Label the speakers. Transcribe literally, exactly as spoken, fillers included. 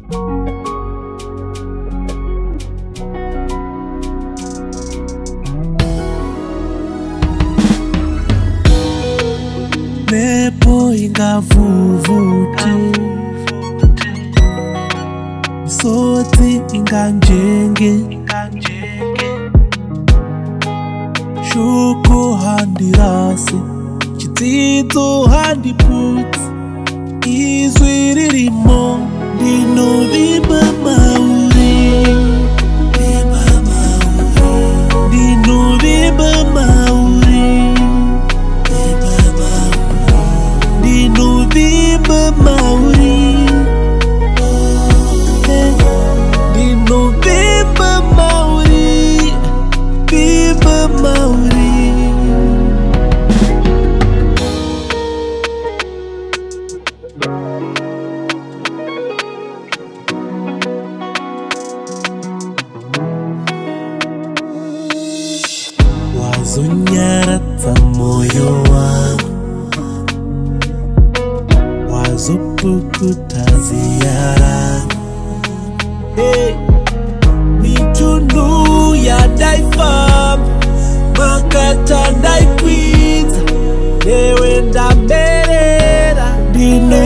Speaker 1: Mepo ingavuvuti Soti inganjenge Shuko handirasi Chitito handiputi Izwiririmo Dino viba mauri Viba mauri Dino viba mauri Viba mauri Dino viba mauri Dino viba mauri Viba mauri Wazonyarata moyo wangu Wazopukuta ziara Hey, mitundu ya daifam Makata daikwita Ewe ndamerera Dino